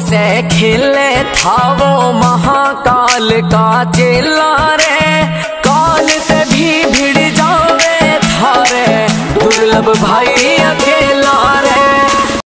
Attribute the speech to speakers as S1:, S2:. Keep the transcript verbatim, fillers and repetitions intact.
S1: से खेले था वो महाकाल का चेला रे, काल ते भी भिड़ जावे थारे दुर्लभ भाई